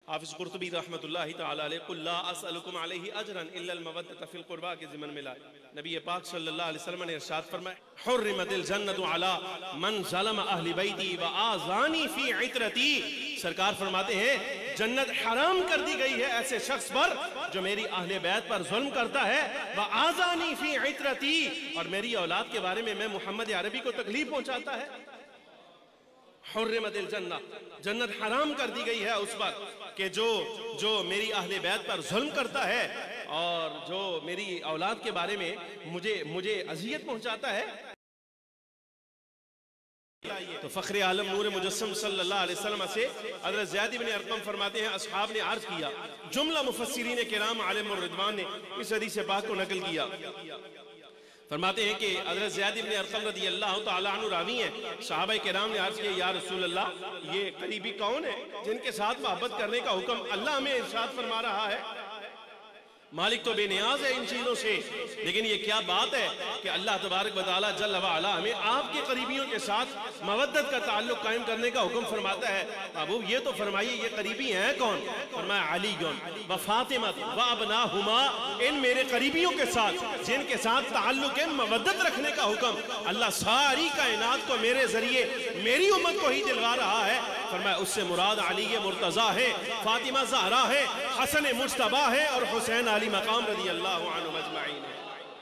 حافظ قرطبی رحمۃ اللہ تعالی علیہ قل لا اسألکم علیہ اجرا الا المودۃ فی القربى کے ضمن میں لائے نبی پاک صلی اللہ علیہ وسلم نے ارشاد فرمایا حرمت الجنۃ علی من ظلم اہل بیتی وآذانی فی عترتی، سرکار فرماتے ہیں جنت حرام کر دی گئی ہے ایسے شخص پر جو میری اہل بیت پر ظلم کرتا ہے وآذانی فی عترتی، اور میری اولاد کے بارے میں محمد عربی کو تکلیف پہنچاتا ہے۔ حرمت الجنہ، جنت حرام کر دی گئی ہے اس پر کہ جو میری اہل بیت پر ظلم کرتا ہے اور جو میری اولاد کے بارے میں مجھے اذیت پہنچاتا ہے۔ تو فخر عالم نور مجسم صلی اللہ علیہ وسلم سے حضرت زید بن ارقم فرماتے ہیں اصحاب نے عرض کیا، جملہ مفسرین کرام عالم الرضوان نے اس حدیث پاک کو نقل کیا، فرماتے ہیں کہ حضرت زید بن ارقم رضی اللہ تعالیٰ عنہ راوی ہیں، صحابہ کرام نے عرض کیا یا رسول اللہ یہ قریبی کون ہے جن کے ساتھ محبت کرنے کا حکم اللہ ہمیں ارشاد فرما رہا ہے؟ مالک تو بے نیاز ہے ان چیزوں سے، لیکن یہ کیا بات ہے کہ اللہ تبارک و تعالیٰ جل وعلا ہمیں آپ کے قریبیوں کے ساتھ مودت کا تعلق قائم کرنے کا حکم فرماتا ہے۔ ابو یہ تو فرمائیے یہ قریبی ہیں کون؟ فرمایا علی و فاطمہ و ابناہما، ان میرے قریبیوں کے ساتھ جن کے ساتھ تعلق مودت رکھنے کا حکم اللہ ساری کائنات کو میرے ذریعے میری امت کو ہی دلوا رہا ہے۔ فرمایا اس سے مراد علی مرتضیٰ ہے، فاطمہ زہرا ہے، حسن مجتبیٰ ہے اور حسین علی مقام رضی اللہ عنہ اجمعین ہے۔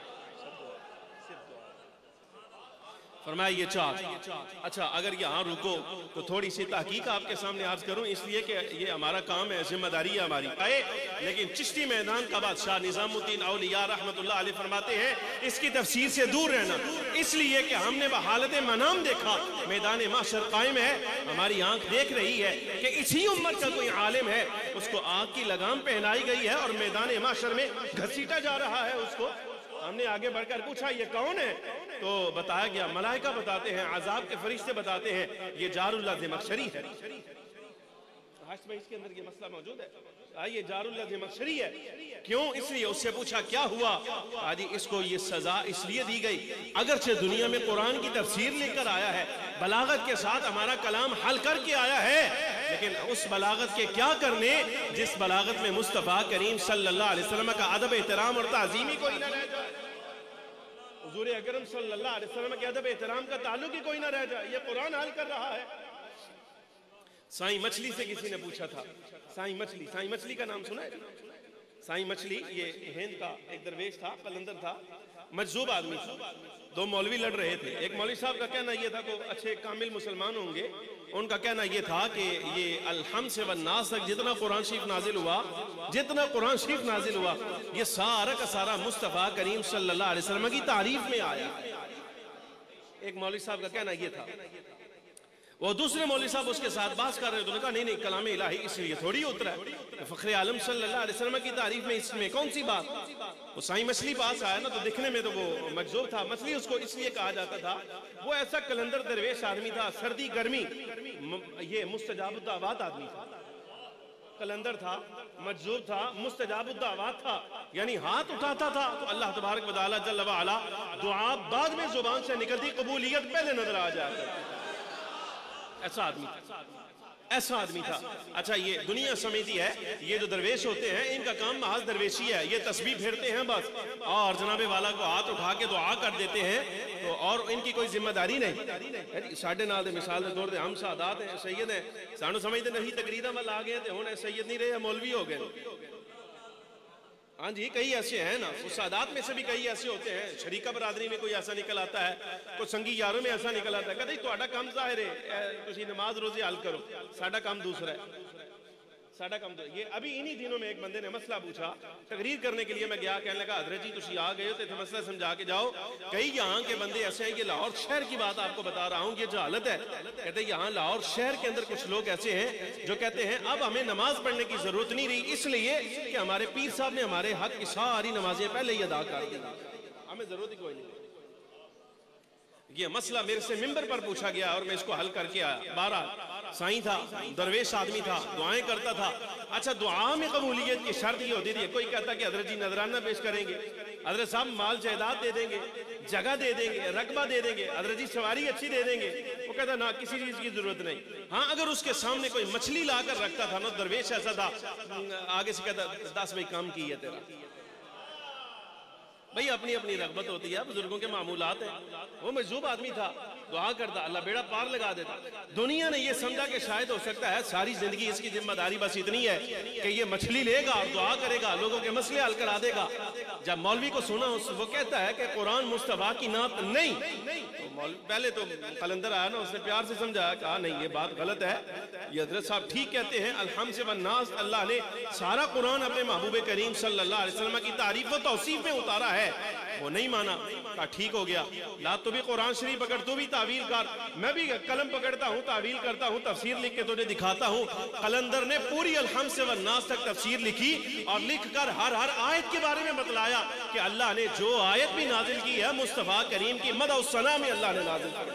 فرمایا یہ چار۔ اچھا اگر یہاں رکو تو تھوڑی سی تحقیق آپ کے سامنے عرض کروں، اس لیے کہ یہ ہمارا کام ہے، ذمہ داری ہے ہماری، لیکن چشتی میدان کا بادشاہ نظام الدین اولیاء رحمت اللہ علیہ فرماتے ہیں اس کی تفسیر سے دور رہنا، اس لیے کہ ہم نے بحالت منام دیکھا میدان محشر قائم ہے، ہماری آنکھ دیکھ رہی ہے کہ اسی امت کا کوئی عالم ہے، اس کو آگ کی لگام پہنائی گئی ہے اور میدان محشر میں گھسیٹا جا رہا ہے اس کو۔ ہم نے آگے بڑھ کر پوچھا یہ کون ہے تو بتایا گیا، ملائکہ بتاتے ہیں، عذاب کے فرشتے بتاتے ہیں یہ جار اللہ زمخشری ہے۔ حشر میں اس کے اندر یہ مسئلہ موجود ہے، یہ جار اللہ زمخشری ہے۔ کیوں؟ اس لیے اس سے پوچھا کیا ہوا؟ آجی اس کو یہ سزا اس لیے دی گئی اگرچہ دنیا میں قرآن کی تفسیر لے کر آیا ہے، بلاغت کے ساتھ ہمارا کلام حل کر کے آیا ہے، لیکن اس بلاغت کے کیا کرنے جس بلاغت میں مصطفیٰ کریم صلی اللہ علیہ وسلم کا ادب احترام اور تعظیم ہی کوئی نہ رہ جائے، حضور اکرم صلی اللہ علیہ وسلم کے ادب احترام کا تعلق ہی کوئی نہ رہ جائے، یہ قرآن حل کر رہا ہے۔ سائیں مچھلی سے کسی نے پوچھا تھا، سائیں مچھلی کا نام سنا ہے؟ سائیں مچھلی یہ ہند کا ایک درویش تھا، قلندر تھا، مجذوب آدمی تھا، دو مولوی لڑ رہے تھے، ایک مولوی صاحب کا کہنا یہ تھا کہ اچھے کامل مسلمان ہوں گے، ان کا کہنا یہ تھا کہ یہ الحمد سے والناس تک جتنا قرآن شریف نازل ہوا یہ سارا کا سارا مصطفیٰ کریم صلی اللہ علیہ وسلم کی تعریف میں آیا۔ ایک مولوی صاحب کا کہنا یہ تھا، وہ دوسرے مولوی صاحب اس کے ساتھ بات کر رہے تھے، انہوں نے کہا نہیں کلام الہی اس لیے تھوڑی اترا ہے، فخر عالم صلی اللہ علیہ وسلم کی تعریف میں اس میں کون سی بات؟ وہ سائیں مچھلی پاس آیا نا تو دکھنے میں تو وہ مجذوب تھا، مچھلی اس کو اس لیے کہا جاتا تھا وہ ایسا کلندر درویش آدمی تھا، سردی گرمی یہ مستجاب الدعوات آدمی تھا، کلندر تھا، مجذوب تھا، مستجاب الدعوات تھا، یعنی ہاتھ اٹھاتا تھا تو اللہ تبارک و تعالی جل وعلا دعا بعد میں زبان سے نکلتی، قبولیت پہلے نظر آ جاتا، ایسا آدمی تھا۔ اچھا یہ دنیا سمیتی ہے، یہ جو درویش ہوتے ہیں ان کا کام محض درویشی ہے، یہ تسبیح پھیرتے ہیں بس اور جناب والا کو ہاتھ اٹھا کے دعا کر دیتے ہیں تو اور ان کی کوئی ذمہ داری نہیں۔ ساڑھے نال دے مثال دے طور دے ہم سادات ہیں، سید ہیں، سانو سمجھتے نہیں تقریرہ میں لا گئے تھے ہونے سید نہیں رہے مولوی ہو گئے۔ ہاں جی کئی ایسے ہیں نا، اس سادات میں سے بھی کئی ایسے ہوتے ہیں، شریکہ برادری میں کوئی ایسا نکل آتا ہے، کوئی سنگی یاروں میں ایسا نکل آتا ہے، کہتے ہیں تہاڈا کام ظاہر ہے تسی نماز روزے حل کرو، ساڈا کام دوسرا ہے، ساڈا کام دوسرا ہے۔ یہ ابھی انہی دنوں میں ایک بندے نے مسئلہ پوچھا، تقریر کرنے کے لیے میں گیا، کہنے لگا حضرت جی تسی آ گئے ہو تو مسئلہ سمجھا کے جاؤ، کئی یہاں کے بندے ایسے ہیں، یہ لاہور شہر کی بات آپ کو بتا رہا ہوں، یہ جہالت ہے، کہتے ہیں یہاں لاہور شہر کے اندر کچھ لوگ ایسے ہیں جو کہتے ہیں اب ہمیں نماز پڑھنے کی ضرورت نہیں رہی، اس لیے کہ ہمارے پیر صاحب نے ہمارے حق کی ساری نمازیں پہلے ہی ادا کر دی، ہمیں ضرورت ہی کوئی نہیں۔ یہ مسئلہ میرے سے ممبر پر پوچھا گیا اور میں اس کو حل کر کے آیا۔ بارہ سائیں تھا، درویش آدمی تھا، دعائیں کرتا تھا۔ اچھا دعا میں قبولیت کی شرط یہ ہوتی تھی، کوئی کہتا کہ حضرت جی نذرانہ پیش کریں گے، حضرت صاحب مال جائیداد دے دیں گے، جگہ دے دیں گے، رقبہ دے دیں گے، حضرت جی سواری اچھی دے دیں گے، وہ کہتا نہ کسی چیز کی ضرورت نہیں. ہاں اگر اس کے سامنے کوئی مچھلی لا کر رکھتا تھا نا، درویش ایسا تھا آگے سے کہتا 10 بھائی کام کی ہے تیرا. بھئی اپنی اپنی رغبت ہوتی ہے، بزرگوں کے معمولات ہیں. وہ مجذوب آدمی تھا، دعا کرتا، اللہ بیڑا پار لگا دیتا. دنیا نے یہ سمجھا کہ شاید ہو سکتا ہے ساری زندگی اس کی ذمہ داری بس اتنی ہے کہ یہ مچھلی لے گا اور دعا کرے گا، لوگوں کے مسئلے حل کرا دے گا. جب مولوی کو سنا وہ کہتا ہے کہ قرآن مصطفیٰ کی نعت نہیں. پہلے تو قلندر آیا نا، اس نے پیار سے سمجھایا، کہا نہیں یہ بات غلط ہے، یہ حضرت صاحب ٹھیک کہتے ہیں. الحمد والناس، اللہ نے سارا قرآن اپنے محبوب کریم صلی اللہ علیہ وسلم کی تعریف و توصیف میں اتارا ہے. وہ نہیں مانا، کہا ٹھیک ہو گیا، لا تو بھی قرآن شریف پکڑ، تو بھی تعویل کر، میں بھی قلم پکڑتا ہوں، تعویل کرتا ہوں، تفسیر لکھ کے تجھے دکھاتا ہوں. قلندر نے پوری الحمد والناس تک تفسیر لکھی اور لکھ کر ہر آیت کے بارے میں بتلایا کہ اللہ نے جو آیت بھی نازل کی ہے مصطفیٰ کریم کی مدح و ثنا میں اللہ نے نازل کی.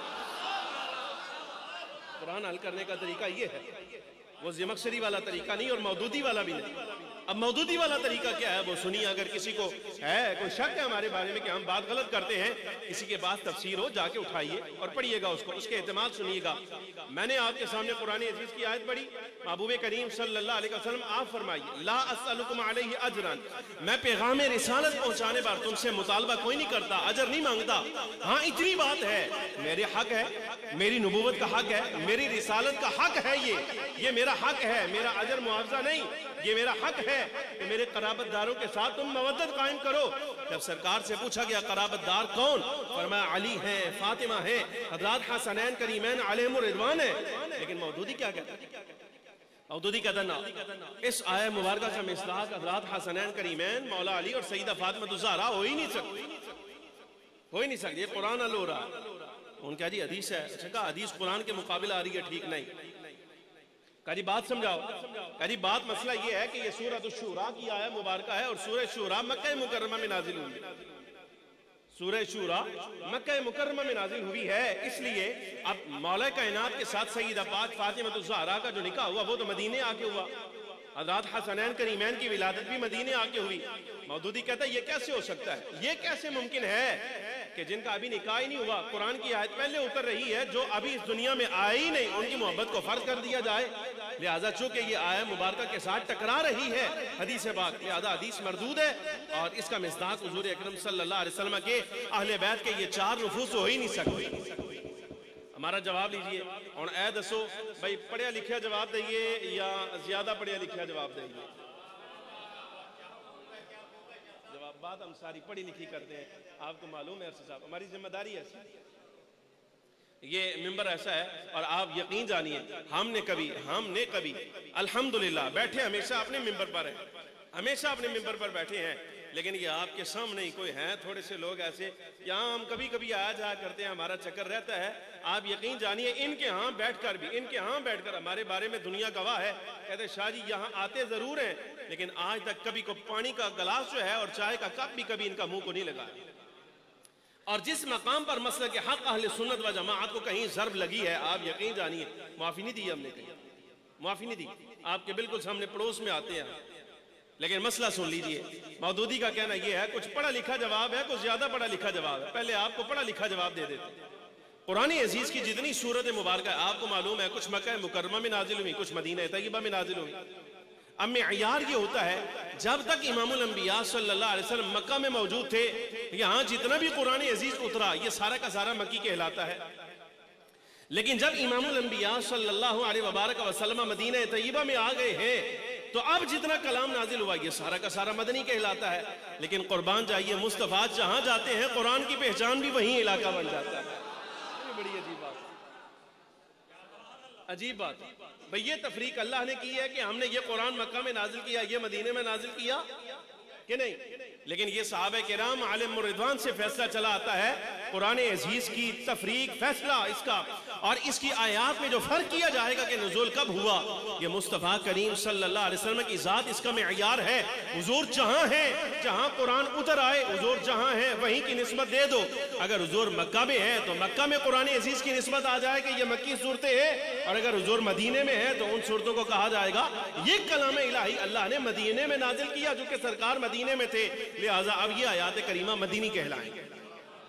قرآن حل کرنے کا طریقہ یہ ہے، وہ زمخشری والا طریقہ نہیں اور مودودی والا بھی نہیں. اب مودودی والا طریقہ کیا ہے وہ سنیے. اگر کسی کو ہے کوئی شک ہے ہمارے بارے میں کہ ہم بات غلط کرتے ہیں، کسی کے پاس تفسیر ہو جا کے اٹھائیے اور پڑھیے گا اس کو، اس کے اعتماد سنیے گا. میں نے آپ کے سامنے قرآن عزیز کی آیت پڑھی، محبوب کریم صلی اللہ علیہ وسلم آپ فرمائیے لا اسألکم علیہ اجرا، میں پیغام رسالت پہنچانے پر تم سے مطالبہ کوئی نہیں کرتا، اجر نہیں مانگتا. ہاں اتنی بات ہے، میرے حق ہے، میری نبوت کا حق ہے، میری رسالت کا حق ہے، یہ میرا حق ہے، میرا اجر معاوضہ نہیں، یہ میرا حق ہے کہ میرے قرابت داروں کے ساتھ تم مودت قائم کرو. جب سرکار سے پوچھا گیا قرابت دار کون، فرمایا علی ہیں، فاطمہ ہیں، حضرات حسنین کریمین علیہم الرضوان ہیں. لیکن مودودی کیا کہتا ہے؟ مودودی کہتا نا، اس آیہ مبارکہ کا مصداق حضرات حسنین کریمین مولا علی اور سیدہ فاطمہ الزہرا ہو ہی نہیں سکتی، یہ قرآن حل ہو رہا. ان کہا جی حدیث ہے. اچھا کہا حدیث قرآن کے مقابل آ رہی ہے، ٹھیک نہیں. کہا جی بات سمجھاؤ. کہا جی بات مسئلہ یہ ہے کہ یہ سورۃ الشورى کی آیہ مبارکہ ہے اور سورہ شورى مکہ مکرمہ میں نازل ہوئی. سورہ شورى مکہ مکرمہ میں نازل ہوئی ہے، اس لیے اب مولا کائنات کے ساتھ سیدہ پاک فاطمہ الزہرا کا جو نکاح ہوا وہ تو مدینے آ کے ہوا. حضرات حسنین کریمین کی ولادت بھی مدینے آ کے ہوئی. مودودی کہتا ہے یہ کیسے ہو سکتا ہے، یہ کیسے ممکن ہے کہ جن کا ابھی نکاح ہی نہیں ہوا، قرآن کی آیت پہلے اتر رہی ہے، جو ابھی اس دنیا میں آئے ہی نہیں ان کی محبت کو فرض کر دیا جائے. لہذا چونکہ یہ آیہ مبارکہ کے ساتھ ٹکرا رہی ہے حدیث پاک، لہذا حدیث مردود ہے اور اس کا مصداق حضور اکرم صلی اللہ علیہ وسلم کے اہل بیت کے یہ 4 نفوس ہو ہی نہیں سکتے. ہمارا جواب لیجئے. اور اے دسو بھائی پڑھیا لکھیا جواب دئیے یا زیادہ پڑھیا لکھیا جواب دئیے؟ جواب بات ہم ساری پڑھی لکھی کرتے ہیں، آپ کو معلوم ہے عرصہ صاحب ہماری ذمہ داری ہے. یہ ممبر ایسا ہے اور آپ یقین جانیے ہم نے کبھی الحمدللہ بیٹھے ہمیشہ اپنے ممبر پر ہیں، ہمیشہ اپنے ممبر پر بیٹھے ہیں، لیکن یہ آپ کے سامنے ہی کوئی ہیں تھوڑے سے لوگ ایسے، یہاں ہم کبھی کبھی آیا جایا کرتے ہیں، ہمارا چکر رہتا ہے. آپ یقین جانیے ان کے ہاں بیٹھ کر ہمارے بارے میں دنیا گواہ ہے، کہتے شاہ جی یہاں آتے ضرور ہیں لیکن آج تک کبھی کو پانی کا گلاس جو ہے اور چائے کا کپ بھی کبھی ان کا منہ کو نہیں لگا. اور جس مقام پر مسلک حق اہل سنت و جماعت کو کہیں ضرب لگی ہے، آپ یقین جانیے معافی نہیں دی ہم نے، کہیں معافی نہیں دی. آپ کے بالکل سامنے پڑوس میں آتے ہیں. لیکن مسئلہ سن لیجئے. مودودی کا کہنا یہ ہے کچھ پڑھا لکھا جواب ہے، کچھ زیادہ پڑھا لکھا جواب ہے. پہلے آپ کو پڑھا لکھا جواب دے دیتے. قرآن عزیز کی جتنی سورت مبارکہ ہے آپ کو معلوم ہے کچھ مکہ مکرمہ میں نازل ہوئی، کچھ مدینہ طیبہ میں نازل ہوئی. اب معیار یہ ہوتا ہے جب تک امام الانبیاء صلی اللہ علیہ وسلم مکہ میں موجود تھے، یہاں جتنا بھی قرآن عزیز اترا یہ سارا کا سارا مکی کہلاتا ہے. لیکن جب امام الانبیاء صلی اللہ علیہ وبارک وسلم مدینہ طیبہ میں آ گئے ہیں تو اب جتنا کلام نازل ہوا یہ سارا کا سارا مدنی کہلاتا ہے. لیکن قربان جائیے مصطفیٰ جہاں جاتے ہیں قرآن کی پہچان بھی وہیں علاقہ بن جاتا ہے. یہ بڑی عجیب بات بھئی یہ تفریق اللہ نے کی ہے کہ ہم نے یہ قرآن مکہ میں نازل کیا، یہ مدینے میں نازل کیا کہ نہیں. لیکن یہ صحابہ کرام علیہم الرضوان سے فیصلہ چلا آتا ہے قرآن عزیز کی تفریق، فیصلہ اس کا اور اس کی آیات میں جو فرق کیا جائے گا کہ نزول کب ہوا، یہ مصطفیٰ کریم صلی اللہ علیہ وسلم کی ذات اس کا معیار ہے. حضور جہاں ہیں، جہاں قرآن اتر آئے، حضور جہاں ہیں وہیں کی نسبت دے دو. اگر حضور مکہ میں ہے تو مکہ میں قرآن عزیز کی نسبت آ جائے کہ یہ مکی صورتیں ہیں، اور اگر حضور مدینے میں ہے تو ان صورتوں کو کہا جائے گا یہ کلام الہی اللہ نے مدینے میں نازل کیا جو کہ سرکار مدینے میں تھے، لہٰذا اب یہ آیات کریمہ مدینی کہلائیں گے.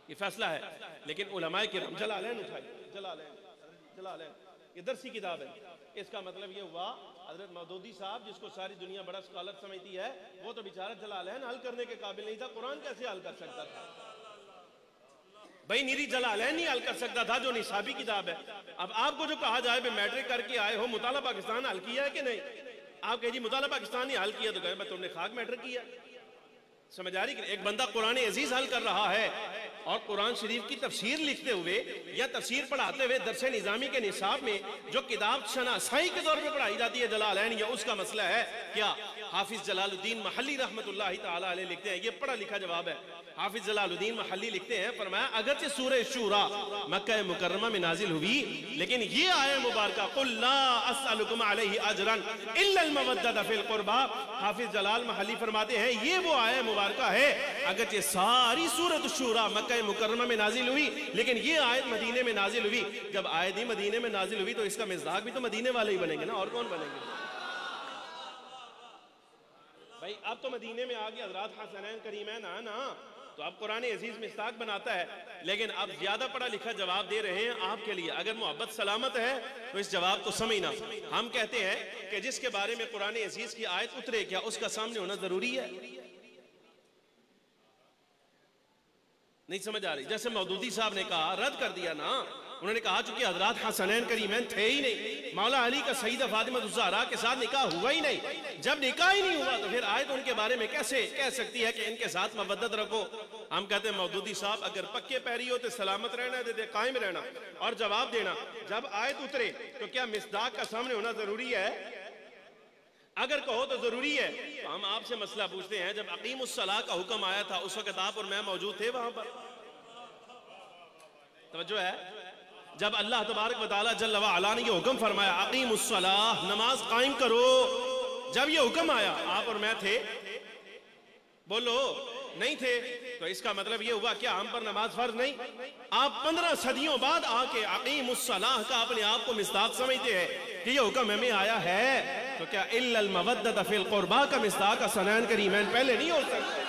یہ فیصلہ ہے. لیکن علماء کرام جلالین اٹھائیے، جلالین یہ درسی کتاب ہے. اس کا مطلب یہ ہوا حضرت مودودی صاحب جس کو ساری دنیا بڑا اسکالر سمجھتی ہے، وہ تو بیچارہ جلالین حل کرنے کے قابل نہیں تھا، قرآن کیسے حل کر سکتا تھا؟ بھائی نیری جلالین نہیں حل کر سکتا تھا جو نصابی کتاب ہے. اب آپ کو جو کہا جائے بے میٹرک کر کے آئے ہو، مطالعہ پاکستان حل کیا ہے کہ نہیں؟ آپ کہیں جی مطالعہ پاکستان نہیں حل کیا، تو کہیں تم نے خاک میٹرک کیا. سمجھ آ رہی کہ ایک بندہ قرآن عزیز حل کر رہا ہے اور قرآن شریف کی تفسیر لکھتے ہوئے یا تفسیر پڑھاتے ہوئے درس نظامی کے نصاب میں جو کتاب شناسائی کے طور پہ پڑھائی جاتی ہے جلالین، یہ اس کا مسئلہ ہے کیا؟ حافظ جلال الدین محلی رحمت اللہ تعالی علیہ لکھتے ہیں، یہ پڑھا لکھا جواب ہے. حافظ جلال الدین محلی لکھتے ہیں، فرمایا اگرچہ سورہ شورا مکہ مکرمہ میں نازل ہوئی، لیکن یہ آیہ مبارکہ قل لا اسألکم علیہ اجرا الا المودۃ فی القربى، حافظ جلال محلی فرماتے ہیں یہ وہ آیہ مبارکہ ہے اگرچہ ساری سورۃ شورا مکہ مکرمہ میں نازل ہوئی، لیکن یہ آیت مدینے میں نازل ہوئی. جب آیت ہی مدینے میں نازل ہوئی تو اس کا مصداق بھی تو مدینے والے ہی بنیں گے نا، اور کون بنیں گے؟ بھائی اب تو مدینے میں آگے حضرات حسنین کریمین آنا، تو اب قرآن عزیز مصداق بناتا ہے. لیکن اب زیادہ پڑھا لکھا جواب دے رہے ہیں آپ کے لیے. اگر محبت سلامت ہے تو اس جواب کو سمجھنا. ہم کہتے ہیں کہ جس کے بارے میں قرآن عزیز کی آیت اترے کیا اس کا سامنے ہونا ضروری ہے؟ نہیں سمجھ آ رہی. جیسے مودودی صاحب نے کہا، رد کر دیا نا، انہوں نے کہا چونکہ حضرات حسنین کریمین تھے ہی نہیں، مولا علی کا سیدہ فاطمہ الزہرا کے ساتھ نکاح ہوا ہی نہیں، جب نکاح ہی نہیں ہوا تو پھر آیت ان کے بارے میں کیسے کہہ سکتی ہے کہ ان کے ساتھ مودت رکھو؟ ہم کہتے ہیں مودودی صاحب اگر پکے پیری ہوتے سلامت رہنا دیتے، قائم رہنا اور جواب دینا. جب آیت اترے تو کیا مصداق کا سامنے ہونا ضروری ہے؟ اگر کہو تو ضروری ہے تو ہم آپ سے مسئلہ پوچھتے ہیں، جب اقیم الصلاۃ کا حکم آیا تھا اس وقت آپ اور میں موجود تھے وہاں پر؟ توجہ ہے؟ جب اللہ تبارک و تعالی جل وعلا نے یہ حکم فرمایا اقیم الصلاۃ، نماز قائم کرو، جب یہ حکم آیا آپ اور میں تھے؟ بولو نہیں تھے. تو اس کا مطلب یہ ہوا کہ ہم پر نماز فرض نہیں. آپ 15 صدیوں بعد آ کے اقیم الصلاۃ کا اپنے آپ کو مصداق سمجھتے ہیں کہ یہ حکم ہمیں آیا ہے، تو کیا الا المودۃ فی القربى کا مصداق حسنین کریمین پہلے نہیں ہو سکتا؟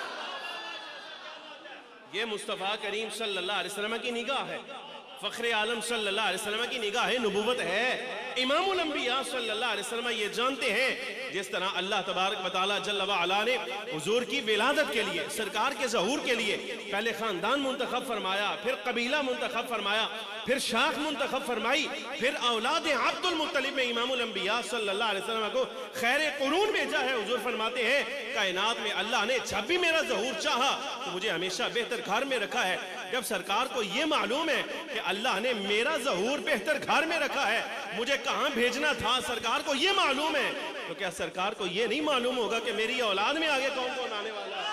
یہ مصطفیٰ کریم صلی اللہ علیہ وسلم کی نگاہ ہے، فخر عالم صلی اللہ علیہ وسلم کی نگاہ نبوت ہے. امام الانبیاء صلی اللہ علیہ وسلم یہ جانتے ہیں جس طرح اللہ تبارک و تعالی جل وعلا نے حضور کی ولادت کے لیے، سرکار کے ظہور کے لیے پہلے خاندان منتخب فرمایا، پھر قبیلہ منتخب فرمایا، پھر شاخ منتخب فرمائی، پھر اولاد عبد المطلب میں امام الانبیاء صلی اللہ علیہ وسلم کو خیر قرون بھیجا ہے. حضور فرماتے ہیں کائنات میں اللہ نے جب بھی میرا ظہور چاہا تو مجھے ہمیشہ بہتر گھر میں رکھا ہے. جب سرکار کو یہ معلوم ہے کہ اللہ نے میرا ظہور بہتر گھر میں رکھا ہے، مجھے کہاں بھیجنا تھا سرکار کو یہ معلوم ہے، تو کیا سرکار کو یہ نہیں معلوم ہوگا کہ میری اولاد میں آگے کون کون آنے والا ہے؟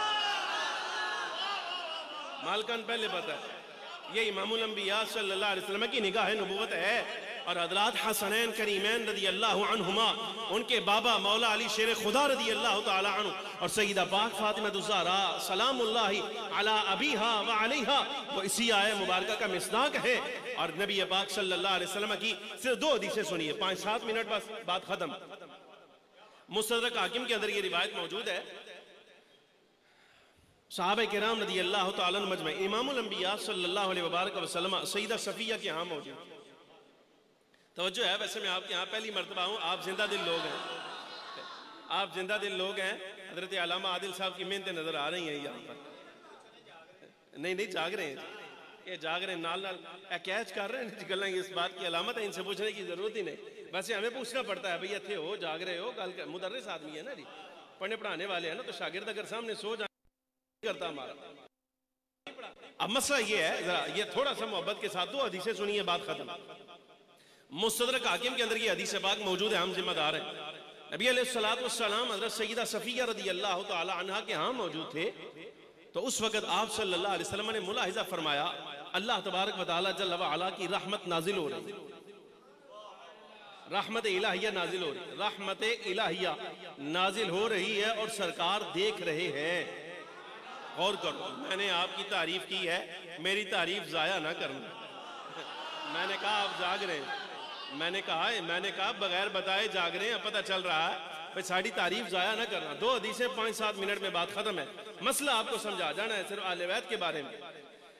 مالکان پہلے پتہ ہے. یہ امام الانبیاء صلی اللہ علیہ وسلم کی نگاہ نبوت ہے. اور حضرات حسنین کریمین رضی اللہ عنہما، ان کے بابا مولا علی شیر خدا رضی اللہ تعالی عنہ اور سیدہ پاک فاطمہ الزہرا سلام اللہ علی ابیہا و علیہا، وہ اسی آیہ مبارکہ کا مصداق ہے. اور نبی پاک صلی اللہ علیہ وسلم کی صرف 2 حدیثیں سنیے، 5-7 منٹ بس بات ختم. مستدرک حاکم کے اندر یہ روایت موجود ہے، صحابہ کرام رضی اللہ تعالیٰ مجمع امام الانبیاء صلی اللہ علیہ وبارک وسلم سیدہ صفیہ کے ہاں موجود. توجہ ہے، ویسے میں آپ کے ہاں پہلی مرتبہ ہوں، آپ زندہ دل لوگ ہیں، آپ زندہ دل لوگ ہیں. حضرت علامہ عادل صاحب کی محنتیں نظر آ رہی ہیں یہاں پر. نہیں جاگ رہے ہیں، یہ جاگ رہے ہیں، نال کیچ کر رہے ہیں گلیں. اس بات کی علامت ہے، ان سے پوچھنے کی ضرورت ہی نہیں. ویسے ہمیں پوچھنا پڑتا ہے بھئی اتھے ہو، جاگ رہے ہو، مدرس آدمی ہے نا جی، پڑھنے پڑھانے والے ہیں نا، تو شاگرد اگر سامنے سو جائیں کرتا ہمارا. اب مسئلہ یہ ہے، یہ تھوڑا سا محبت کے ساتھ 2 حدیثیں سنیے، بات ختم. مستدرک حاکم کے اندر یہ حدیث پاک موجود ہے، ہم ذمہ دار ہیں. نبی علیہ السلام حضرت سیدہ صفیہ رضی اللہ تعالی عنہا کے ہاں موجود تھے. تو اس وقت آپ صلی اللہ علیہ وسلم نے ملاحظہ فرمایا اللہ تبارک و تعالی جل وعلا کی رحمت نازل ہو رہی، رحمت الہیہ نازل ہو رہی، رحمت الہیہ نازل ہو رہی ہے اور سرکار دیکھ رہے ہیں. غور کرو، میں نے آپ کی تعریف کی ہے، میری تعریف ضائع نہ کرنا. میں نے کہا آپ جاگ رہے ہیں، میں نے کہا بغیر بتائے جاگ رہے ہیں، پتہ چل رہا ہے بھئی ساڑھی تعریف ضائع نہ کرنا. 2 حدیثیں 5-7 منٹ میں بات ختم ہے. مسئلہ آپ کو سمجھا جانا ہے صرف اہل بیت کے بارے میں.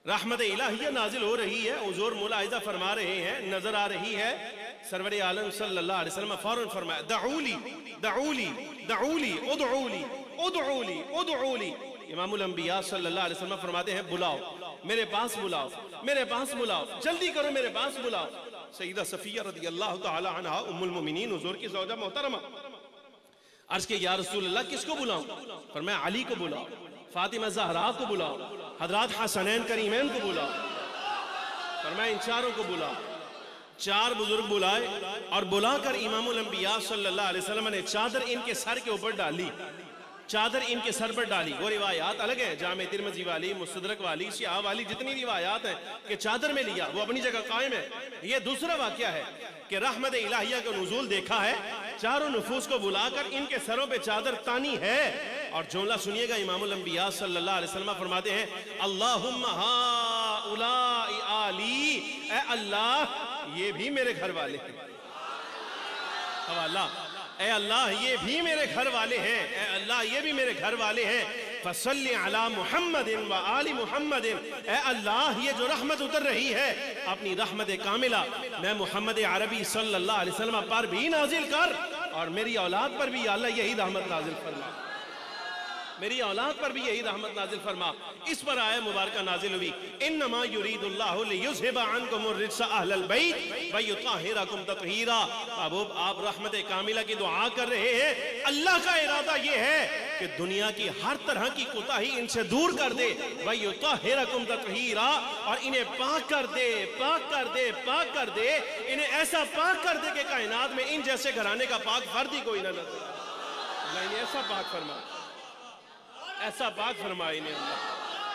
रहमत इलाहिया नाजिल हो रही है, हुजूर मुलाहिजा फरमा रहे हैं, नजर आ रही है। सरवर आलम सल्लल्लाहु अलैहि वसल्लम फौरन फरमाया दऊली दऊली दऊली उदऊली उदऊली उदऊली। इमामुल अंबिया सल्लल्लाहु अलैहि वसल्लम फरमाते हैं बुलाओ, मेरे पास बुलाओ, मेरे पास बुलाओ, जल्दी करो, मेरे पास बुलाओ। सईदा सफिया रज़ियल्लाहु तआला अन्हा उम्मुल मोमिनीन हुजूर की ज़ौजा मोहतरमा अर्ज़ के या रसूल अल्लाह किसको बुलाऊं? फरमाया अली को बुलाओ, फातिमा ज़हरा को बुलाओ, हज़रात हसनैन करीमैन को बुलाओ। फरमाया इन चारों को बुलाओ। चार बुजुर्ग बुलाए और बुलाकर इमामुल अंबिया सल्लल्लाहु अलैहि वसल्लम ने चादर इनके सर के ऊपर डाली, चादर इनके सर पर डाली। वो रिवायात अलग है, जामे तिरमिज़ी वाली, मुस्तदरक वाली, शिहा वाली, जितनी रिवायात हैं कि चादर में लिया, वो अपनी जगह कायम है। ये दूसरा वाक़या है कि रहमत इलाहिया का नुज़ूल देखा है, चारों नुफूस को बुलाकर इनके सरों पे चादर तानी है। और जुमला सुनिएगा, इमामुल अंबिया सल्लल्लाहु अलैहि वसल्लम फरमाते हैं अल्लाहुम्मा हाउलाई आली, ए अल्लाह ये भी मेरे घर वाले हैं। अल्लाह, ए अल्लाह ये भी मेरे घर वाले हैं, ए अल्लाह ये भी मेरे घर वाले हैं। फसल्ली अला मुहम्मदिन व आली मुहम्मदिन, ए अल्लाह ये जो रहमत उतर रही है अपनी रहमत कामिला मैं मुहम्मद अरबी सल्लल्लाहु अलैहि वसल्लम पर भी नाजिल कर, और मेरी औलाद पर भी या अल्लाह यही रहमत नाजिल फरमा, मेरी औलाद पर भी यही रहमत नाजिल फरमा। इस पर आया मुबारक नाजिल हुई इन्नमा युरीदुल्लाहु लियुज़हिबा अन्कुमुर रिज्सा अहलल बैत व युतहिरकुम तत्हीरा। महबूब आप रहमत कामिला की दुआ कर रहे हैं, अल्लाह का इरादा ये है कि दुनिया की हर तरह की कोताही इनसे दूर कर दे, व युतहिरकुम तत्हीरा, और इन्हें पाक कर दे, पाक कर दे, पाक कर दे, इन्हें ऐसा पाक कर दे कि कायनात में इन जैसे घराने का पाक फर्द ही कोई ना नजर आए। इन्हें ऐसा पाक फरमा, ऐसा पाक फरमाए इन्हें अल्लाह।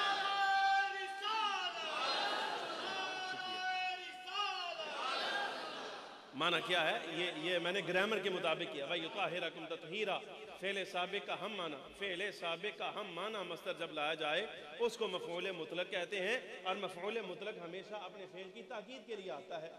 माना क्या है ये मैंने ग्रामर के मुताबिक किया। भाई युताहिरकुम तत्हीरा, फेले साबिक का हम माना, फेले साबिक का हम माना मस्तर जब लाया जाए उसको मफऊल मुतलक कहते हैं, और मफऊल मुतलक हमेशा अपने फेल की ताकीद के लिए आता है।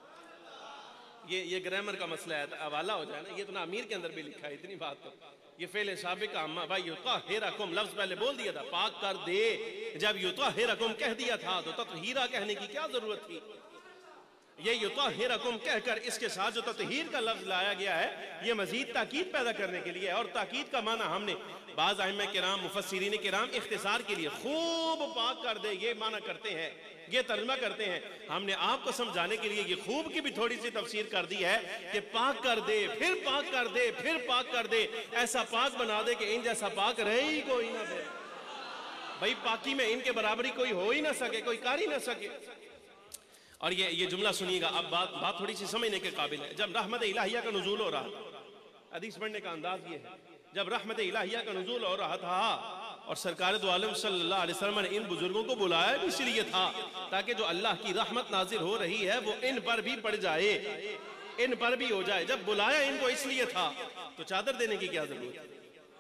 ये ग्रामर का मसला है, हवाला हो जाए ना, ये तो ना अमीर के अंदर भी लिखा है इतनी बात। तो ये फेले साबिक का अम्मा, भाई युताहिरकुम लफ्ज पहले बोल दिया था, पाक कर दे, जब युताहिरकुम कह दिया था तो तत्हीरा कहने की क्या जरूरत थी? ये युताहिरकुम कहकर इसके साथ जो तत्हीर का लफ्ज लाया गया है ये मजीद ताकीद पैदा करने के लिए है। और ताकीद का माना हमने बाज़ आइम्मा किराम मुफस्सिरीन किराम इख्तिसार के लिए खूब पाक कर दे ये माना करते हैं, ये तर्जुमा करते हैं। हमने आपको समझाने के लिए ये खूब की भी थोड़ी सी तफसीर कर दी है कि पाक कर दे, फिर पाक कर दे, फिर पाक कर दे, ऐसा पाक बना दे कि इन जैसा पाक रहे ही कोई ना दे। भाई पाकी में इनके बराबरी कोई हो ही ना सके, कोई कर ही ना सके। और ये जुमला सुनिएगा, अब बात थोड़ी सी समझने के काबिल है। जब रहमत इलाहिया का नुज़ूल हो रहा था, हदीस पढ़ने का अंदाज ये है, जब रहमत इलाहिया का नुज़ूल हो रहा था और सरकार दो आलम सल्लल्लाहु अलैहि वसल्लम ने इन बुजुर्गों को बुलाया भी इसलिए था ताकि जो अल्लाह की रहमत नाजिल हो रही है वो इन पर भी पड़ जाए, इन पर भी हो जाए। जब बुलाया इनको इसलिए था तो चादर देने की क्या जरूरत है?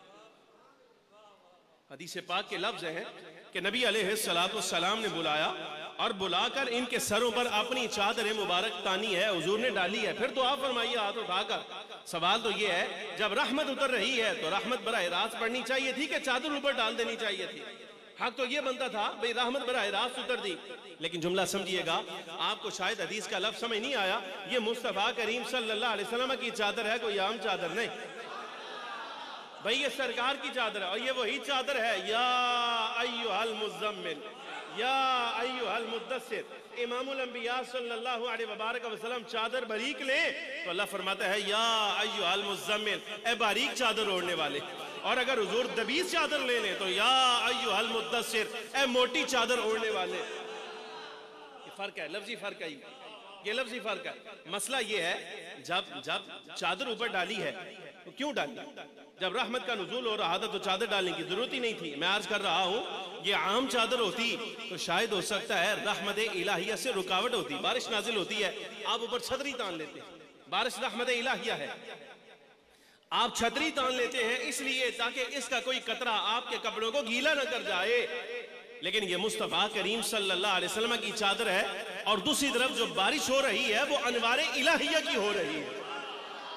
हदीस पाक के लफ्ज हैं कि नबी अलैहिस्सलातु वस्सलाम ने बुलाया और बुलाकर इनके सरों पर अपनी चादर मुबारक तानी है, हुजूर ने डाली है। फिर दुआ फरमाइए हाथ उठाकर। सवाल तो ये है, जब रहमत उतर रही है तो रहमत बराह रास्त पड़नी चाहिए थी कि चादर ऊपर डाल देनी चाहिए थी? हक तो ये बनता था भाई रहमत बराह रास्त उतर दी। लेकिन जुमला समझिएगा, आपको शायद हदीस का लफ्ज समझ नहीं आया। ये मुस्तफा करीम सल्लल्लाहु अलैहि वसल्लम की चादर है, कोई आम चादर नहीं भाई, ये सरकार की चादर है। और ये वही चादर है, या अय्युहल मुज़्ज़म्मिल या अय्युहल मुद्दस्सिर। इमामुल अंबिया सल्लल्लाहु अलैहि वसल्लम चादर बारीक ले तो अल्लाह फरमाता है या अय्युहल मुज़्ज़म्मिल, ए बारीक चादर ओढ़ने वाले। और अगर हुजूर दबीज चादर ले लें तो या अय्युहल मुद्दस्सिर, ए मोटी चादर ओढ़ने वाले। ये फर्क है, लफ्जी फर्क है, ये लफ्जी फर्क है। मसला ये है, जब चादर ऊपर डाली है तो क्यों डाली? जब रहमत का नुज़ूल हो रहा था तो चादर डालने की जरूरत ही नहीं थी। मैं अर्ज कर रहा हूँ, ये आम चादर होती तो शायद हो सकता है रहमत इलाहिया से रुकावट होती। बारिश नाजिल होती है, आप ऊपर छतरी तान लेते हैं, बारिश रहमत इलाहिया है, आप छतरी तान लेते हैं इसलिए ताकि इसका कोई कतरा आपके कपड़ों को गीला न कर जाए। लेकिन ये मुस्तफा करीम सल्लल्लाहु अलैहि वसल्लम की चादर है और दूसरी तरफ जो बारिश हो रही है वो अनवारे इलाहिया की हो रही है।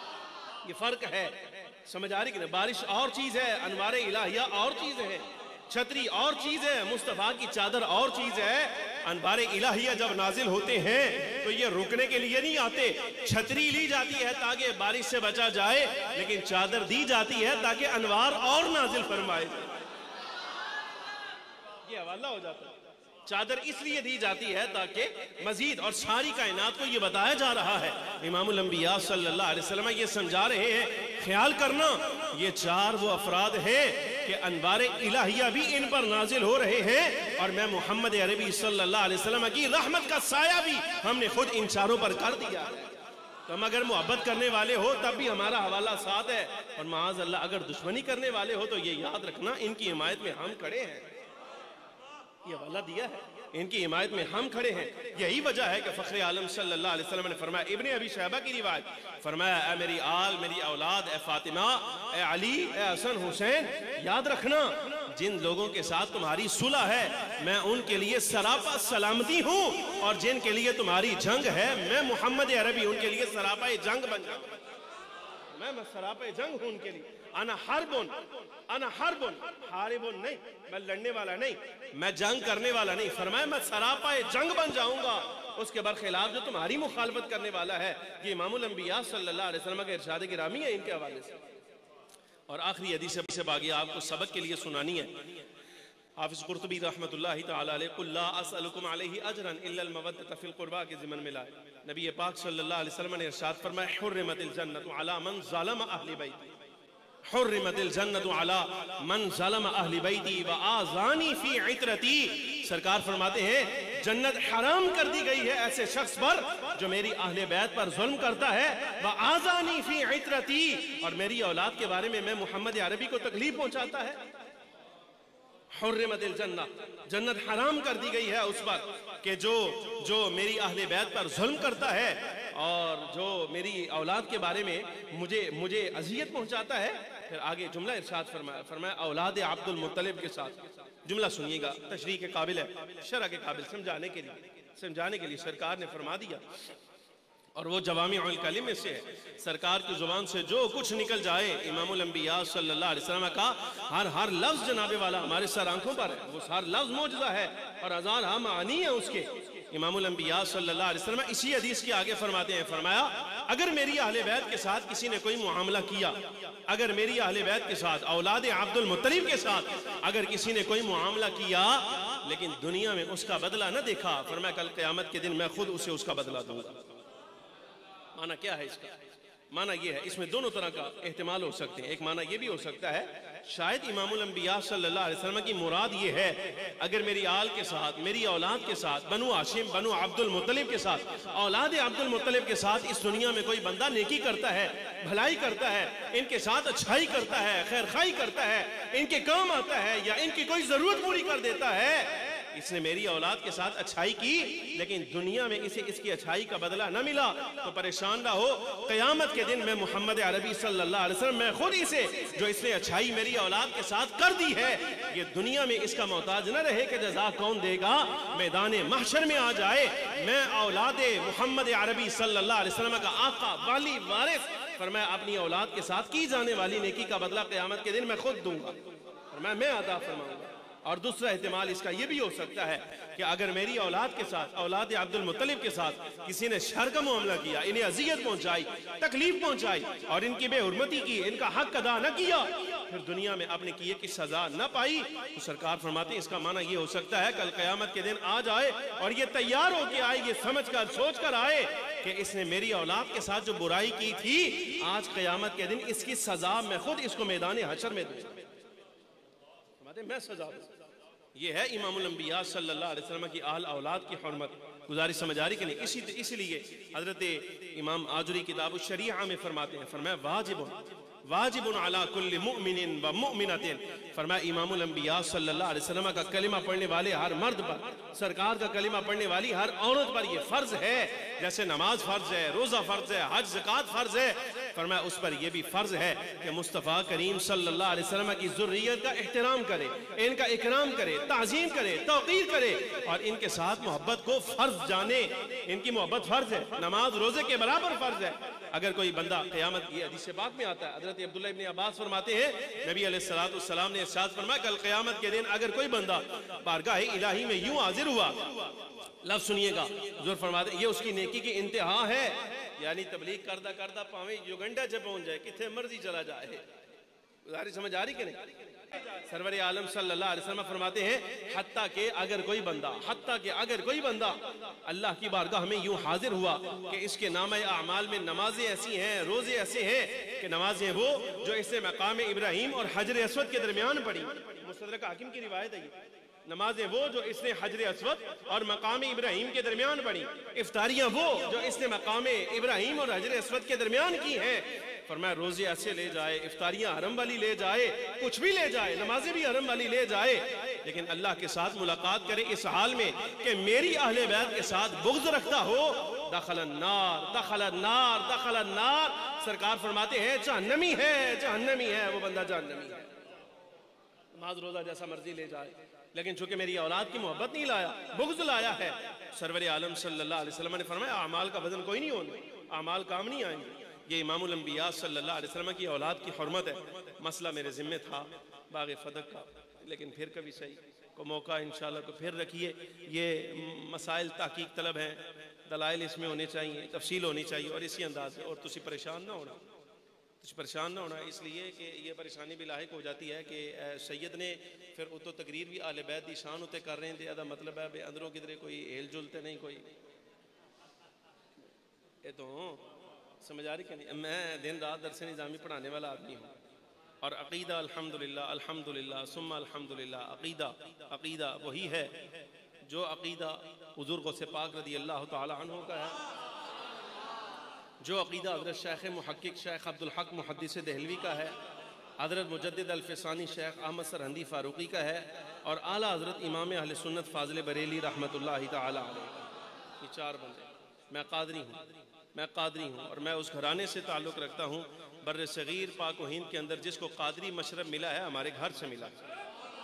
ये फर्क है, समझ आ रही कि नहीं? बारिश और चीज है, अनवारे इलाहिया और चीज है। چھتری اور چیز ہے، مصطفیٰ کی چادر اور چیز ہے۔ انوار الہیہ جب نازل ہوتے ہیں تو یہ رکنے کے لیے نہیں آتے۔ چھتری لی جاتی ہے تاکہ بارش سے بچا جائے، لیکن چادر دی جاتی ہے تاکہ انوار اور نازل فرمائے۔ یہ حوالہ ہو جاتا ہے۔ چادر اس لیے دی جاتی ہے تاکہ مزید، اور ساری کائنات کو یہ بتایا جا رہا ہے، امام الانبیاء صلی اللہ علیہ وسلم یہ سمجھا رہے ہیں، خیال کرنا یہ چار وہ افراد ہیں کہ انوار الہیہ بھی ان پر نازل ہو رہے ہیں، اور میں محمد عربی صلی اللہ علیہ وسلم کی رحمت کا سایہ بھی ہم نے خود ان چاروں پر کر دیا ہے۔ تم اگر محبت کرنے والے ہو تب بھی ہمارا حوالہ ساتھ ہے، اور معاذ اللہ اگر دشمنی کرنے والے ہو تو یہ یاد رکھنا ان کی حمایت میں ہم کھڑے ہیں۔ یہ حوالہ دیا ہے، ان کی حمایت میں ہم کھڑے ہیں۔ یہی وجہ ہے کہ فخر عالم صلی اللہ علیہ وسلم نے فرمایا، ابن ابی شیبہ کی روایت، فرمایا اے میری آل، میری اولاد، اے فاطمہ، اے علی، اے حسن حسین، یاد رکھنا جن لوگوں کے ساتھ تمہاری صلح ہے میں ان کے لیے سراپا سلامتی ہوں، اور جن کے لیے تمہاری جنگ ہے میں محمد عربی ان کے لیے سراپا جنگ بن جاؤں۔ میں سراپا جنگ ہوں ان کے لیے۔ انا حربن، انا حربن، حاربن نہیں، میں لڑنے والا نہیں، میں جنگ کرنے والا نہیں، فرمایا میں سراپا جنگ بن جاؤں گا اس کے برخلاف جو تمہاری مخالفت کرنے والا ہے۔ یہ امام الانبیاء صلی اللہ علیہ وسلم کے ارشاد گرامی ہے ان کے حوالے سے۔ اور آخری حدیث سے باقی آپ کو سبق کے لیے سنانی ہے۔ حافظ قرطبی رحمت اللہ تعالی علیہ، قُلْ لَا أَسْأَلُكُمْ عَلَيْهِ أَجْرًا إِلَّا الْمَوَدَّةَ فِي الْقُرْبَى کے ضمن میں لائے۔ نبی پاک صلی اللہ علیہ وسلم نے ارشاد فرمایا، حرمت الجنت علی من ظلم اہل بیتی، حرمت الجنت علی من ظلم اہل بیتی وآذانی فی عطرتی۔ سرکار فرماتے ہیں جنت حرام کر دی گئی ہے ایسے شخص پر جو میری اہل بیت پر ظلم کرتا ہے، وآذانی فی عطرتی، اور میری اولاد کے بارے میں محمد عربی کو تکلیف پہنچاتا ہے۔ حرمت الجنہ، جنت حرام کر دی گئی ہے اس پر کہ جو میری اہل بیت پر ظلم کرتا ہے اور جو میری اولاد کے بارے میں مجھے اذیت پہنچاتا ہے۔ پھر آگے جملہ ارشاد فرمایا اولاد عبد المطلب کے ساتھ۔ جملہ سنیے گا، تشریح کے قابل ہے، شرح کے قابل، سمجھانے کے لیے سرکار نے فرما دیا، اور وہ جوامع الکلم میں سے ہے۔ سرکار کی زبان سے جو کچھ نکل جائے، امام الانبیاء صلی اللہ علیہ وسلم کا ہر لفظ جناب والا ہمارے سر آنکھوں پر ہے، وہ ہر لفظ معجزہ ہے اور ہزار معانی ہے اس کے۔ امام الانبیاء صلی اللہ علیہ وسلم اسی حدیث کے آگے فرماتے ہیں، فرمایا اگر میری اہل بیت کے ساتھ کسی نے کوئی معاملہ کیا، اگر میری اہل بیت کے ساتھ، اولاد عبد المطلب کے ساتھ اگر کسی نے کوئی معاملہ کیا لیکن دنیا میں اس کا بدلہ نہ دیکھا، فرمایا کل قیامت کے دن میں خود اسے اس کا بدلہ دوں گا۔ معنی کیا ہے اس کا؟ معنی یہ ہے، اس میں دونوں طرح کا احتمال ہو سکتے ہیں۔ ایک معنی یہ بھی ہو سکتا ہے شاید امام الانبیاء صلی اللہ علیہ وسلم کی مراد یہ ہے اگر میری آل کے ساتھ، میری اولاد کے ساتھ، بنو ہاشم، بنو عبد المطلب کے ساتھ، اولاد عبد المطلب کے ساتھ اس دنیا میں کوئی بندہ نیکی کرتا ہے، بھلائی کرتا ہے، ان کے ساتھ اچھائی کرتا ہے، خیر خواہی کرتا ہے، ان کے کام آتا ہے یا ان کی کوئی ضرورت پوری کر دیتا ہے، اس نے میری اولاد کے ساتھ اچھائی کی لیکن دنیا میں اسے اس کی اچھائی کا بدلہ نہ ملا تو پریشان نہ ہو، قیامت کے دن میں محمد عربی صلی اللہ علیہ وسلم میں خود اسے جو اس نے اچھائی میری اولاد کے ساتھ کر دی ہے، یہ دنیا میں اس کا محتاج نہ رہے کہ جزا کون دے گا، میدان محشر میں آ جائے میں اولاد محمد عربی صلی اللہ علیہ وسلم کا آقا، والی، وارث، فرمایا اپنی اولاد کے ساتھ کی جانے والی نیکی کا بدلہ قیامت کے دن میں خود دوں گا، فرمایا میں عطا فرماؤں گا۔ اور دوسرا احتمال اس کا یہ بھی ہو سکتا ہے کہ اگر میری اولاد کے ساتھ، اولاد عبد المطلب کے ساتھ کسی نے شر کا معاملہ کیا، انہیں اذیت پہنچائی، تکلیف پہنچائی اور ان کی بے حرمتی کی، ان کا حق ادا نہ کیا، پھر دنیا میں اپنے کیے کی سزا نہ پائی، تو سرکار فرماتے ہیں اس کا معنی یہ ہو سکتا ہے کل قیامت کے دن آ جائے اور یہ تیار ہو کے آئے، یہ سمجھ کر سوچ کر آئے کہ اس نے میری اولاد کے ساتھ جو برائی کی تھی، آج قیامت کے دن اس کی سزا میں خود اس کو میدان حشر میں دوں، میں سزا دوں۔ یہ ہے امام الانبیاء صلی اللہ علیہ وسلم کی اہل اولاد کی حرمت، گزارش سمجھ آ رہی کہ نہیں؟ اسی لیے حضرت امام آجری کتاب الشریعہ میں فرماتے ہیں، فرمایا واجب علی کل مؤمن و مؤمنۃ، فرمایا امام الانبیاء صلی اللہ علیہ وسلم کا کلمہ پڑھنے والے ہر مرد پر، سرکار کا کلمہ پڑھنے والی ہر عورت پر یہ فرض ہے، جیسے نماز فرض ہے، روزہ فرض ہے، حج زکوٰۃ فرض ہے، فرمایا اس پر یہ بھی فرض ہے کہ مصطفیٰ کریم صلی اللہ علیہ وسلم کی ذریت کا احترام کرے، ان کا اکرام کرے، تعظیم کرے، توقیر کرے اور ان کے ساتھ محبت کو فرض جانے، ان کی محبت فرض ہے، نماز روزے کے برابر فرض ہے، اگر کوئی بندہ قیامت کی حدیث پاک میں آتا ہے، حضرت عبداللہ ابن عباس فرماتے ہیں نبی علیہ السلام نے ارشاد فرمایا کل قیامت کے دن اگر کوئی بندہ بارگاہ الہی میں یوں حاضر ہوا، لفظ سنیے گا، حضور فرماتے ہیں یہ اس کی نیکی کی انتہا ہے، یعنی تبلیغ کردہ کردہ پاویں یوگنڈا سے پہنچ جائے، کتنے مرضی چلا جائے، ظاہر سمجھ آ رہی کہ نہیں؟ سرور عالم صلی اللہ علیہ وسلم فرماتے ہیں حتیٰ کہ اگر کوئی بندہ اللہ کی بارگاہ میں یوں حاضر ہوا کہ اس کے نامہ اعمال میں نمازیں ایسی ہیں، روزے ایسے ہیں کہ نمازیں وہ جو اس نے مقام ابراہیم اور حجر اسود کے درمیان پڑھی، مستدرک حاکم کی روایت ہے یہ، نمازیں وہ جو اس نے حجر اسود اور مقام ابراہیم کے درمیان پڑھی، افطاریاں وہ جو اس نے مقام ابراہیم اور حجر اسود کے درمیان کی ہیں، فرمایا روزے ایسے لے جائے، افطاریاں حرم والی لے جائے، کچھ بھی لے جائے، نمازیں بھی حرم والی لے جائے، لیکن اللہ کے ساتھ ملاقات کرے اس حال میں کہ میری اہل بیت کے ساتھ بغض رکھتا ہو، دخل النار، سرکار فرماتے ہیں جہنمی ہے وہ بندہ، جہنمی ہے، نماز روزہ جیسا مرضی لے جائے، لیکن چونکہ میری اولاد کی محبت نہیں لایا، بغض لایا ہے، سرور عالم صلی اللہ علیہ وسلم نے فرمایا اعمال کا وزن کوئی نہیں ہونا، اعمال کام نہیں آئیں گے۔ یہ امام الانبیاء صلی اللہ علیہ وسلم کی اولاد کی حرمت ہے۔ مسئلہ میرے ذمہ تھا باغ فدق کا، لیکن پھر کبھی صحیح کو موقع انشاءاللہ کو پھر رکھیے۔ یہ مسائل تحقیق طلب ہیں، دلائل اس میں ہونے چاہیے، تفصیل ہونی چاہیے، اور اسی انداز میں، اور تسی پریشان نہ ہونا، اس لیے کہ یہ پریشانی بھی لاحق ہو جاتی ہے کہ سید نے پھر اتو تقریر بھی اہل بیت دی شان ہوتے کر رہے ہیں، ادھا مطلب ہے بے اندروں کدھرے کوئی ہیل جلتے نہیں، کوئی یہ تو سمجھ آ رہی کہ نہیں؟ میں دن رات درس نظامی پڑھانے والا آدمی ہوں، اور عقیدہ الحمدللہ ثم الحمدللہ، عقیدہ وہی ہے جو عقیدہ حضور غوث پاک رضی اللہ تعالی عنہ کا ہے، جو عقیدہ حضرت شیخ محقق شیخ عبدالحق محدث دہلوی کا ہے، حضرت مجدد الفسانی شیخ احمد سرہندی فاروقی کا ہے، اور اعلیٰ حضرت امام اہل سنت فاضل بریلی رحمت اللہ تعالی علیہ، یہ چار بندے۔ میں قادری ہوں اور میں اس گھرانے سے تعلق رکھتا ہوں بر صغیر پاک و ہند کے اندر جس کو قادری مشرب ملا ہے ہمارے گھر سے ملا ہے،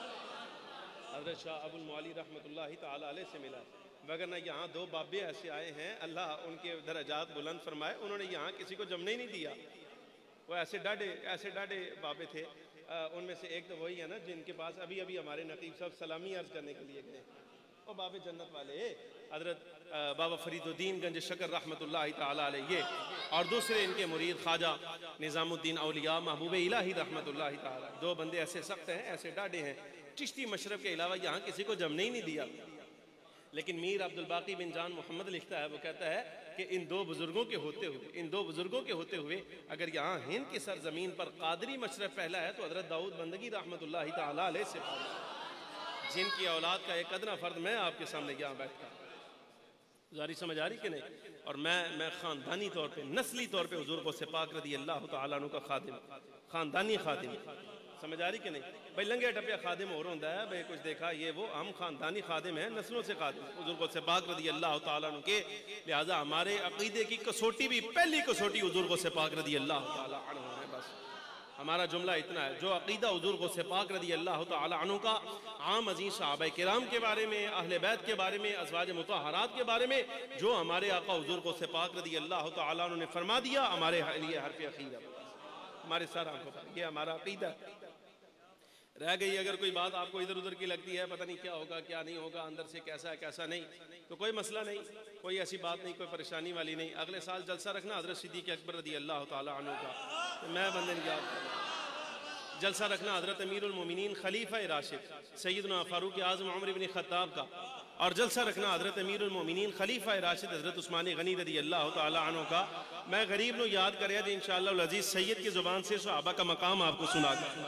حضرت شاہ ابو المعالی رحمت اللہ تعالی علیہ سے ملا ہے، وگرنہ یہاں دو بابے ایسے آئے ہیں اللہ ان کے درجات بلند فرمائے، انہوں نے یہاں کسی کو جمنے ہی نہیں دیا، وہ ایسے ڈاڈے بابے تھے، ان میں سے ایک تو وہی ہے نا جن کے پاس ابھی ہمارے نقیب صاحب سلامی عرض کرنے کے لیے گئے، وہ بابے جنت والے حضرت بابا فرید الدین گنج شکر رحمت اللہ تعالی علیہ یہ، اور دوسرے ان کے مرید خواجہ نظام الدین اولیاء محبوب الہی رحمت اللہ تعالی، دو بندے ایسے سخت ہیں، ایسے ڈاڈے ہیں، چشتی مشرب کے علاوہ یہاں کسی کو جمنے ہی نہیں دیا۔ لیکن میر عبدالباقی بن جان محمد لکھتا ہے، وہ کہتا ہے کہ ان دو بزرگوں کے ہوتے ہوئے اگر یہاں ہند کی سرزمین پر قادری مشرب پہلا ہے تو حضرت داؤد بندگی رحمت اللہ تعالی علیہ سے پہلا، جن کی اولاد کا ایک ادنا فرد میں آپ کے سامنے یہاں بیٹھتا ہوں، ظاہری سمجھ آ رہی کہ نہیں؟ اور میں خاندانی طور پہ، نسلی طور پہ حضور غوث پاک رضی اللہ تعالیٰ عنہ کا خادم، خاندانی خادم، سمجھ آ رہی کہ نہیں؟ بھئی لنگے ٹپیا خادم اور ہوندہ ہے، بھئی کچھ دیکھا یہ وہ، ہم خاندانی خادم ہیں، نسلوں سے خادم حضور غوث پاک رضی اللہ تعالیٰ عنہ کے، لہذا ہمارے عقیدے کی کسوٹی بھی پہلی کسوٹی حضور غوث پاک رضی اللہ تعالیٰ عنہ ہے۔ بس ہمارا جملہ اتنا ہے، جو عقیدہ حضور غوث پاک رضی اللہ تعالی عنہ کا عام عزیز صحابہ کرام کے بارے میں، اہل بیت کے بارے میں، ازواج مطہرات کے بارے میں، جو ہمارے آقا حضور غوث پاک رضی اللہ تعالی عنہ نے فرما دیا، ہمارے لیے حرف اخیر ہے، ہمارے سر آنکھوں پر، یہ ہمارا عقیدہ ہے۔ رہ گئی اگر کوئی بات آپ کو ادھر ادھر کی لگتی ہے، پتہ نہیں کیا ہوگا کیا نہیں ہوگا، اندر سے کیسا ہے کیسا نہیں، تو کوئی مسئلہ نہیں، کوئی ایسی بات نہیں، کوئی پریشانی والی نہیں۔ اگلے سال جلسہ رکھنا حضرت صدیق اکبر رضی اللہ تعالی عنہ کا، میں بندے نے یاد کروں، جلسہ رکھنا حضرت امیر المومنین خلیفہ راشد سیدنا فاروق اعظم عمر بن خطاب کا، اور جلسہ رکھنا حضرت امیر المومنین خلیفہ راشد حضرت عثمان غنی رضی اللہ تعالی عنہ کا۔ میں غریب نو یاد کریا جی انشاءاللہ العزیز سید کی زبان سے صحابہ کا مقام آپ کو سنا کر،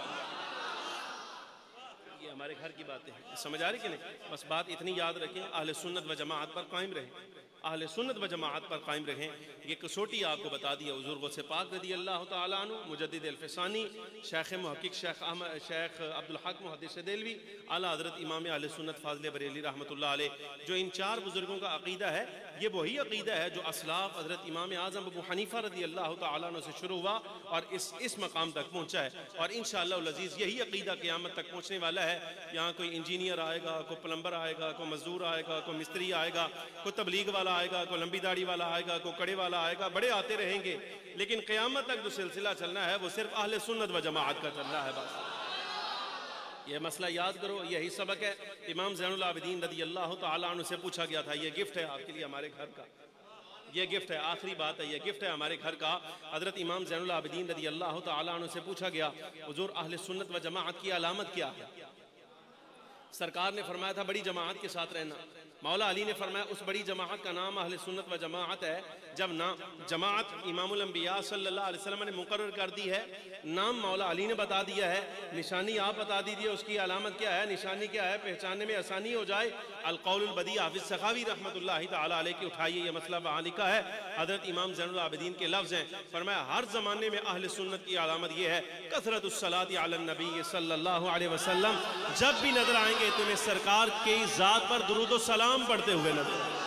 یہ ہمارے گھر کی باتیں ہیں، سمجھ آ رہی کہ نہیں؟ بس بات اتنی یاد رکھیں، اہل سنت و جماعت پر قائم رہیں، اہل سنت و جماعت پر قائم رہیں۔ یہ کسوٹی آپ کو بتا دیا حضور غوث پاک رضی اللہ تعالی عنہ، مجدد الفسانی، شیخ محقق شیخ عبدالحق محدث دہلوی، اعلیٰ حضرت امام اہل سنت فاضل بریلی رحمت اللہ علیہ، جو ان چار بزرگوں کا عقیدہ ہے، یہ وہی عقیدہ ہے جو اسلاف حضرت امام اعظم ابو حنیفہ رضی اللہ تعالی عنہ سے شروع ہوا اور اس مقام تک پہنچا ہے، اور انشاءاللہ العزیز یہی عقیدہ قیامت تک پہنچنے والا ہے۔ ہے, یہاں کوئی انجینئر آئے گا, کوئی پلمبر آئے گا, کوئی مزدور آئے گا, کوئی مستری آئے گا, کوئی تبلیغ والا آئے گا, کوئی لمبی داڑھی والا آئے گا, کوئی کڑے والا آئے گا, بڑے آتے رہیں گے, لیکن قیامت تک جو سلسلہ چلنا ہے وہ صرف اہل سنت و جماعت کا چلنا ہے بس. یہ مسئلہ یاد کرو, یہی سبق ہے. امام زین العابدین رضی اللہ تعالیٰ عنہ سے پوچھا گیا تھا, یہ گفٹ ہے آپ کے لیے ہمارے گھر کا, یہ گفٹ ہے, آخری بات ہے, یہ گفٹ ہے ہمارے گھر کا. حضرت امام زین العابدین رضی اللہ تعالیٰ عنہ سے پوچھا گیا, حضور اہل سنت و جماعت کی علامت کیا ہے؟ سرکار نے فرمایا تھا بڑی جماعت کے ساتھ رہنا. مولا علی نے فرمایا اس بڑی جماعت کا نام اہل سنت و جماعت ہے. جب نام جماعت امام الانبیاء صلی اللہ علیہ وسلم نے مقرر کر دی ہے, نام مولا علی نے بتا دیا ہے, نشانی آپ بتا دیجئے اس کی علامت کیا ہے, نشانی کیا ہے, پہچاننے میں آسانی ہو جائے. القول البدیع حافظ سخاوی رحمۃ اللہ تعالیٰ علیہ کی اٹھائیے, یہ مسئلہ وہاں لکھا ہے. حضرت امام زین العابدین کے لفظ ہیں, فرمایا ہر زمانے میں اہل سنت کی علامت یہ ہے, کثرت الصلاۃ علی النبی صلی اللہ علیہ وسلم. جب بھی نظر آئیں گے تمہیں سرکار کی ذات پر درود و سلام پڑھتے ہوئے نظر